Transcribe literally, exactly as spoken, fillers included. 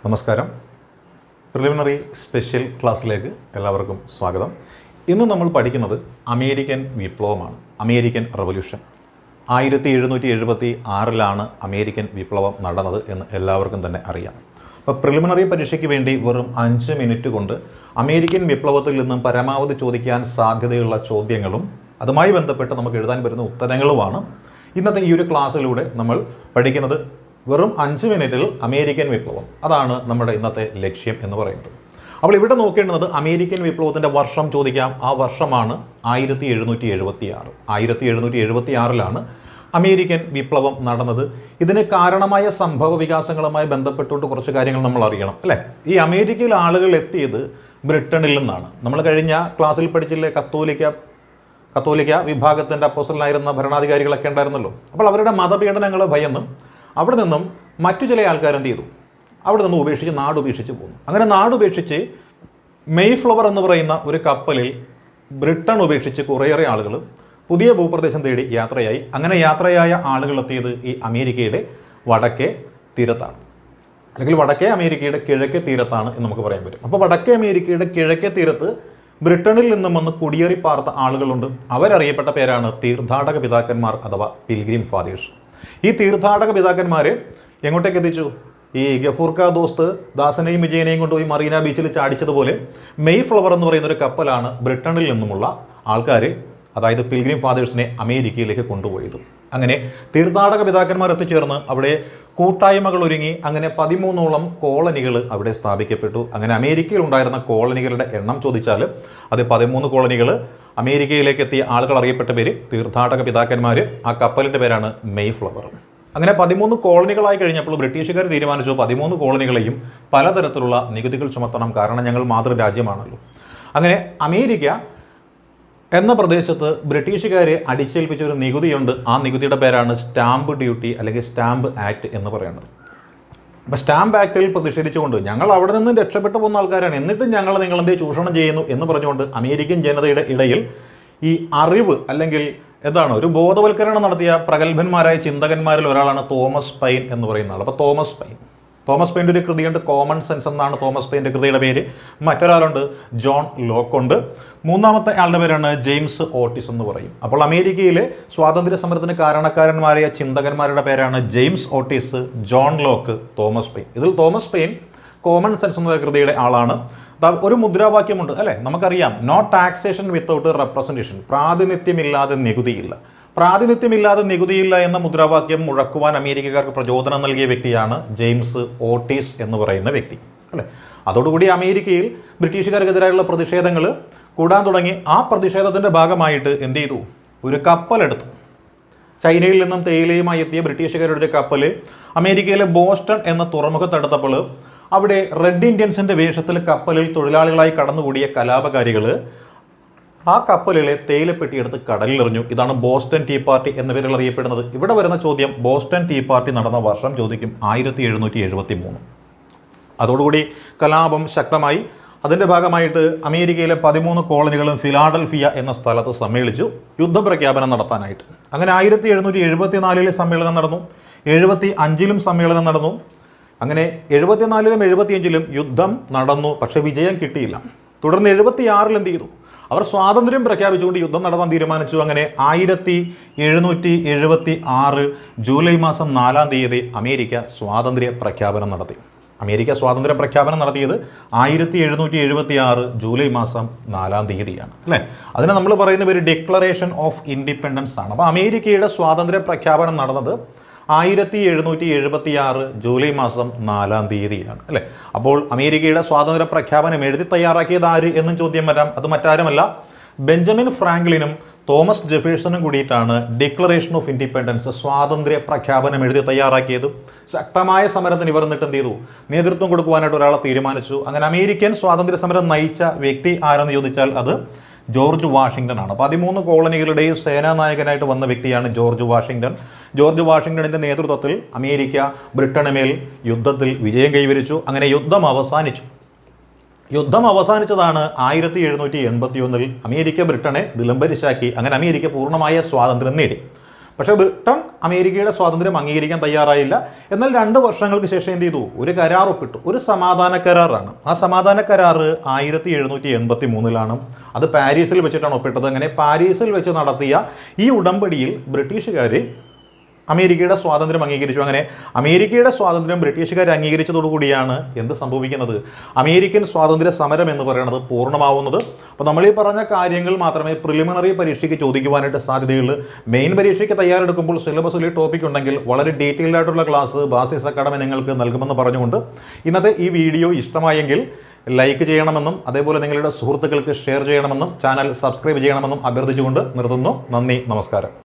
നമസ്കാരം. Preliminary special ക്ലാസ്സിലേക്ക് എല്ലാവർക്കും സ്വാഗതം. ഇന്ന് നമ്മൾ പഠിക്കുന്നത് അമേരിക്കൻ വിപ്ലവമാണ്, അമേരിക്കൻ റവല്യൂഷൻ. ആയിരത്തി എഴുന്നൂറ്റി എഴുപത്തി ആറിലാണ് അമേരിക്കൻ വിപ്ലവം നടന്നത് എന്ന് എല്ലാവർക്കും തന്നെ അറിയാം. അപ്പോൾ പ്രിലിമിനറി പരീക്ഷയ്ക്ക് വേണ്ടി വെറും അഞ്ച് മിനിറ്റ് കൊണ്ട് അമേരിക്കൻ വിപ്ലവത്തിൽ നിന്നും പരമാവധി ചോദിക്കാൻ സാധ്യതയുള്ള ചോദ്യങ്ങളും അതുമായി ബന്ധപ്പെട്ട് നമുക്ക് എഴുതാൻ വരുന്ന ഉത്തരങ്ങളുമാണ് ഇന്നത്തെ ഈ ഒരു ക്ലാസ്സിലൂടെ നമ്മൾ പഠിക്കുന്നത്. വെറും അഞ്ച് മിനിറ്റിൽ അമേരിക്കൻ വിപ്ലവം, അതാണ് നമ്മുടെ ഇന്നത്തെ ലക്ഷ്യം എന്ന് പറയുന്നത്. അപ്പോൾ ഇവിടെ നോക്കേണ്ടുന്നത് അമേരിക്കൻ വിപ്ലവത്തിൻ്റെ വർഷം ചോദിക്കാം. ആ വർഷമാണ് ആയിരത്തി എഴുന്നൂറ്റി എഴുപത്തി ആറ് ആയിരത്തി എഴുന്നൂറ്റി എഴുപത്തി ആറിലാണ് അമേരിക്കൻ വിപ്ലവം നടന്നത്. ഇതിന് കാരണമായ സംഭവ വികാസങ്ങളുമായി ബന്ധപ്പെട്ടുകൊണ്ട് കുറച്ച് കാര്യങ്ങൾ നമ്മൾ അറിയണം, അല്ലേ? ഈ അമേരിക്കയിൽ ആളുകൾ എത്തിയത് ബ്രിട്ടനിൽ നിന്നാണ്. നമ്മൾ കഴിഞ്ഞ ക്ലാസ്സിൽ പഠിച്ചില്ലേ, കത്തോലിക്ക കത്തോലിക്ക വിഭാഗത്തിൻ്റെ അപ്പോസ്റ്റലായിരുന്ന ഭരണാധികാരികളൊക്കെ ഉണ്ടായിരുന്നല്ലോ. അപ്പോൾ അവരുടെ മതപീഡനങ്ങൾ ഭയന്നും അവിടെ നിന്നും മറ്റു ചില ആൾക്കാർ എന്ത് ചെയ്തു, അവിടെ നിന്ന് ഉപേക്ഷിച്ച് നാട് ഉപേക്ഷിച്ച് പോകുന്നു. അങ്ങനെ നാട് ഉപേക്ഷിച്ച് മെയ് ഫ്ലവർ എന്ന് പറയുന്ന ഒരു കപ്പലിൽ ബ്രിട്ടൻ ഉപേക്ഷിച്ച് കുറേയേറെ ആളുകൾ പുതിയ ഭൂപ്രദേശം തേടി യാത്രയായി. അങ്ങനെ യാത്രയായ ആളുകൾ എത്തിയത് ഈ അമേരിക്കയുടെ വടക്കേ തീരത്താണ്, അല്ലെങ്കിൽ വടക്കേ അമേരിക്കയുടെ കിഴക്കേ തീരത്താണ് എന്ന് നമുക്ക് പറയാൻ പറ്റും. അപ്പോൾ വടക്കേ അമേരിക്കയുടെ കിഴക്കേ തീരത്ത് ബ്രിട്ടനിൽ നിന്നും വന്ന് കുടിയേറി പാർത്ത ആളുകളുണ്ട്. അവരറിയപ്പെട്ട പേരാണ് തീർത്ഥാടക പിതാക്കന്മാർ അഥവാ പിൽഗ്രിം ഫാദേഴ്സ്. ഈ തീർത്ഥാടക പിതാക്കന്മാർ എങ്ങോട്ടേക്ക് എത്തിച്ചു? ഈ ഗഫൂർക്ക ദോസ്ത് ദാസനെയും വിജയനെയും കൊണ്ടുപോയി മറീന ബീച്ചിൽ ചാടിച്ചതുപോലെ മെയ് ഫ്ലവർ എന്ന് പറയുന്ന ഒരു കപ്പലാണ് ബ്രിട്ടനിൽ നിന്നുമുള്ള ആൾക്കാർ, അതായത് പിൽഗ്രിം ഫാദേഴ്സിനെ അമേരിക്കയിലേക്ക് കൊണ്ടുപോയത്. അങ്ങനെ തീർത്ഥാടക പിതാക്കന്മാർ എത്തിച്ചേർന്ന് അവിടെ കൂട്ടായ്മകൾ ഒരുങ്ങി. അങ്ങനെ പതിമൂന്നോളം കോളനികൾ അവിടെ സ്ഥാപിക്കപ്പെട്ടു. അങ്ങനെ അമേരിക്കയിൽ ഉണ്ടായിരുന്ന കോളനികളുടെ എണ്ണം ചോദിച്ചാൽ അത് പതിമൂന്ന് കോളനികൾ. അമേരിക്കയിലേക്ക് എത്തിയ ആളുകൾ അറിയപ്പെട്ട പേര് തീർത്ഥാടക പിതാക്കന്മാർ. ആ കപ്പലിൻ്റെ പേരാണ് മെയ് ഫ്ലവർ. അങ്ങനെ പതിമൂന്ന് കോളനികളായി കഴിഞ്ഞപ്പോൾ ബ്രിട്ടീഷുകാർ തീരുമാനിച്ചു പതിമൂന്ന് കോളനികളെയും പലതരത്തിലുള്ള നികുതികൾ ചുമത്തണം, കാരണം ഞങ്ങൾ മാതൃരാജ്യമാണല്ലോ. അങ്ങനെ അമേരിക്ക എന്ന പ്രദേശത്ത് ബ്രിട്ടീഷുകാരെ അടിച്ചേൽപ്പിച്ച ഒരു നികുതിയുണ്ട്. ആ നികുതിയുടെ പേരാണ് സ്റ്റാമ്പ് ഡ്യൂട്ടി അല്ലെങ്കിൽ സ്റ്റാമ്പ് ആക്ട് എന്ന് പറയുന്നത്. അപ്പോൾ സ്റ്റാമ്പ് ആക്ടിൽ പ്രതിഷേധിച്ചുകൊണ്ട് ഞങ്ങൾ അവിടെ നിന്ന് രക്ഷപ്പെട്ടു പോകുന്ന ആൾക്കാരാണ്, എന്നിട്ടും ഞങ്ങൾ നിങ്ങളെന്തേ ചൂഷണം ചെയ്യുന്നു എന്ന് പറഞ്ഞുകൊണ്ട് അമേരിക്കൻ ജനതയുടെ ഇടയിൽ ഈ അറിവ് അല്ലെങ്കിൽ എന്താണ് ഒരു ബോധവൽക്കരണം നടത്തിയ പ്രഗത്ഭന്മാരായ ചിന്തകന്മാരിൽ ഒരാളാണ് തോമസ് പൈൻ എന്ന് പറയുന്ന ആൾ. അപ്പോൾ തോമസ് പൈൻ തോമസ് പെയിൻ്റെ ഒരു കൃതിയുണ്ട്, കോമൺ സെൻസ് എന്നാണ് തോമസ് പെയിൻ്റെ കൃതിയുടെ പേര്. മറ്റൊരാളുണ്ട് ജോൺ ലോക്കുണ്ട്. മൂന്നാമത്തെ ആളുടെ പേരാണ് ജെയിംസ് ഓട്ടിസ് എന്ന് പറയും. അപ്പോൾ അമേരിക്കയിലെ സ്വാതന്ത്ര്യ സമരത്തിന് കാരണക്കാരന്മാരായ ചിന്തകന്മാരുടെ പേരാണ് James Otis, John Locke, Thomas Paine. ഇതിൽ തോമസ് പെയിൻ കോമൺ സെൻസ് എന്ന കൃതിയുടെ ആളാണ്. ഒരു മുദ്രാവാക്യമുണ്ട്, അല്ലേ? നമുക്കറിയാം, നോ ടാക്സേഷൻ വിത്തൗട്ട് റെപ്രസെൻറ്റേഷൻ, പ്രാതിനിധ്യമില്ലാതെ നികുതിയില്ല. പ്രാതിനിധ്യമില്ലാതെ നികുതിയില്ല എന്ന മുദ്രാവാക്യം മുഴക്കുവാൻ അമേരിക്കക്കാർക്ക് പ്രചോദനം നൽകിയ വ്യക്തിയാണ് ജെയിംസ് ഓട്ടീസ് എന്ന് പറയുന്ന വ്യക്തി, അല്ലേ? അതോടുകൂടി അമേരിക്കയിൽ ബ്രിട്ടീഷുകാർക്കെതിരായുള്ള പ്രതിഷേധങ്ങൾ കൂടാൻ തുടങ്ങി. ആ പ്രതിഷേധത്തിൻ്റെ ഭാഗമായിട്ട് എന്ത് ചെയ്തു? ഒരു കപ്പലെടുത്തു. ചൈനയിൽ നിന്നും തേയിലയുമായി എത്തിയ ബ്രിട്ടീഷുകാരുടെ ഒരു കപ്പൽ അമേരിക്കയിലെ ബോസ്റ്റൺ എന്ന തുറമുഖത്തെടുത്തപ്പോൾ അവിടെ റെഡ് ഇന്ത്യൻസിൻ്റെ വേഷത്തിൽ കപ്പലിൽ തൊഴിലാളികളായി കടന്നുകൂടിയ കലാപകാരികൾ ആ കപ്പലിലെ തേയിലപ്പെട്ടിയെടുത്ത് കടലിലെറിഞ്ഞു. ഇതാണ് ബോസ്റ്റൺ ടീ പാർട്ടി എന്ന പേരിൽ അറിയപ്പെടുന്നത്. ഇവിടെ വരുന്ന ചോദ്യം, ബോസ്റ്റൺ ടീ പാർട്ടി നടന്ന വർഷം ചോദിക്കും. ആയിരത്തി എഴുന്നൂറ്റി എഴുപത്തി മൂന്ന്. അതോടുകൂടി കലാപം ശക്തമായി. അതിൻ്റെ ഭാഗമായിട്ട് അമേരിക്കയിലെ പതിമൂന്ന് കോളനികളും ഫിലാഡൽഫിയ എന്ന സ്ഥലത്ത് സമ്മേളിച്ചു യുദ്ധപ്രഖ്യാപനം നടത്താനായിട്ട്. അങ്ങനെ ആയിരത്തി എഴുന്നൂറ്റി എഴുപത്തി നാലിലെ സമ്മേളനം നടന്നു, എഴുപത്തി അഞ്ചിലും സമ്മേളനം നടന്നു. അങ്ങനെ എഴുപത്തിനാലിലും എഴുപത്തിയഞ്ചിലും യുദ്ധം നടന്നു, പക്ഷേ വിജയം കിട്ടിയില്ല. തുടർന്ന് എഴുപത്തി ആറിൽ എന്ത് ചെയ്തു? അവർ സ്വാതന്ത്ര്യം പ്രഖ്യാപിച്ചുകൊണ്ട് യുദ്ധം നടത്താൻ തീരുമാനിച്ചു. അങ്ങനെ ആയിരത്തി എഴുന്നൂറ്റി എഴുപത്തി ആറ് ജൂലൈ മാസം നാലാം തീയതി അമേരിക്ക സ്വാതന്ത്ര്യ പ്രഖ്യാപനം നടത്തി. അമേരിക്ക സ്വാതന്ത്ര്യ പ്രഖ്യാപനം നടത്തിയത് ആയിരത്തി എഴുന്നൂറ്റി എഴുപത്തി ആറ് ജൂലൈ മാസം നാലാം തീയതിയാണ്, അല്ലേ? അതിന് നമ്മൾ പറയുന്ന പേര് ഡിക്ലറേഷൻ ഓഫ് ഇൻഡിപെൻഡൻസ് ആണ്. അപ്പോൾ അമേരിക്കയുടെ സ്വാതന്ത്ര്യ പ്രഖ്യാപനം നടന്നത് ആയിരത്തി എഴുന്നൂറ്റി എഴുപത്തി ആറ് ജൂലൈ മാസം നാലാം തീയതിയാണ്, അല്ലേ? അപ്പോൾ അമേരിക്കയുടെ സ്വാതന്ത്ര്യ പ്രഖ്യാപനം എഴുതി തയ്യാറാക്കിയത് ആര് എന്നും ചോദ്യം വരാം. അത് മറ്റാരുമല്ല, ബെഞ്ചമിൻ ഫ്രാങ്ക്ലിനും തോമസ് ജെഫേഴ്സണും കൂടിയിട്ടാണ് ഡിക്ലറേഷൻ ഓഫ് ഇൻഡിപെൻഡൻസ്, സ്വാതന്ത്ര്യ പ്രഖ്യാപനം എഴുതി തയ്യാറാക്കിയത്. ശക്തമായ സമരത്തിന് ഇവർ എന്നിട്ട് എന്ത് ചെയ്തു? നേതൃത്വം കൊടുക്കുവാനായിട്ട് ഒരാളെ തീരുമാനിച്ചു. അങ്ങനെ അമേരിക്കൻ സ്വാതന്ത്ര്യ സമരം നയിച്ച വ്യക്തി ആരെന്ന് ചോദിച്ചാൽ അത് ജോർജ് വാഷിങ്ടൺ ആണ്. പതിമൂന്ന് കോളനികളുടെയും സേനാനായകനായിട്ട് വന്ന വ്യക്തിയാണ് ജോർജ് വാഷിങ്ടൺ. ജോർജ് വാഷിങ്ടണിൻ്റെ നേതൃത്വത്തിൽ അമേരിക്ക ബ്രിട്ടനുമേൽ യുദ്ധത്തിൽ വിജയം കൈവരിച്ചു. അങ്ങനെ യുദ്ധം അവസാനിച്ചു. യുദ്ധം അവസാനിച്ചതാണ് ആയിരത്തി എഴുന്നൂറ്റി എൺപത്തി ഒന്നിൽ. അമേരിക്ക ബ്രിട്ടനെ വിലംബരിശാക്കി. അങ്ങനെ അമേരിക്ക പൂർണ്ണമായ സ്വാതന്ത്ര്യം നേടി. പക്ഷേ ബ്രിട്ടൻ അമേരിക്കയുടെ സ്വാതന്ത്ര്യം അംഗീകരിക്കാൻ തയ്യാറായില്ല. എന്നാൽ രണ്ട് വർഷങ്ങൾക്ക് ശേഷം എന്ത് ചെയ്തു? ഒരു കരാർ ഒപ്പിട്ടു. ഒരു സമാധാന കരാറാണ്. ആ സമാധാന കരാർ ആയിരത്തി എഴുന്നൂറ്റി എൺപത്തി മൂന്നിലാണ്. അത് പാരീസിൽ വെച്ചിട്ടാണ് ഒപ്പിട്ടത്. അങ്ങനെ പാരീസിൽ വെച്ച് നടത്തിയ ഈ ഉടമ്പടിയിൽ ബ്രിട്ടീഷുകാർ അമേരിക്കയുടെ സ്വാതന്ത്ര്യം അംഗീകരിച്ചു. അങ്ങനെ അമേരിക്കയുടെ സ്വാതന്ത്ര്യം ബ്രിട്ടീഷുകാർ അംഗീകരിച്ചതോടുകൂടിയാണ് എന്ത് സംഭവിക്കുന്നത്? അമേരിക്കൻ സ്വാതന്ത്ര്യ സമരം എന്ന് പറയുന്നത് പൂർണ്ണമാവുന്നത്. അപ്പോൾ നമ്മൾ ഈ പറഞ്ഞ കാര്യങ്ങൾ മാത്രമേ പ്രിലിമിനറി പരീക്ഷയ്ക്ക് ചോദിക്കുവാനായിട്ട് സാധ്യതയുള്ളൂ. മെയിൻ പരീക്ഷയ്ക്ക് തയ്യാറെടുക്കുമ്പോൾ സിലബസിൽ ടോപ്പിക് ഉണ്ടെങ്കിൽ വളരെ ഡീറ്റെയിൽഡ് ആയിട്ടുള്ള ക്ലാസ് ബാസിസ് അക്കാഡമി നിങ്ങൾക്ക് നൽകുമെന്ന് പറഞ്ഞുകൊണ്ട് ഇന്നത്തെ ഈ വീഡിയോ ഇഷ്ടമായെങ്കിൽ ലൈക്ക് ചെയ്യണമെന്നും അതേപോലെ നിങ്ങളുടെ സുഹൃത്തുക്കൾക്ക് ഷെയർ ചെയ്യണമെന്നും ചാനൽ സബ്സ്ക്രൈബ് ചെയ്യണമെന്നും അഭ്യർത്ഥിച്ചുകൊണ്ട് നിർത്തുന്നു. നന്ദി, നമസ്കാരം.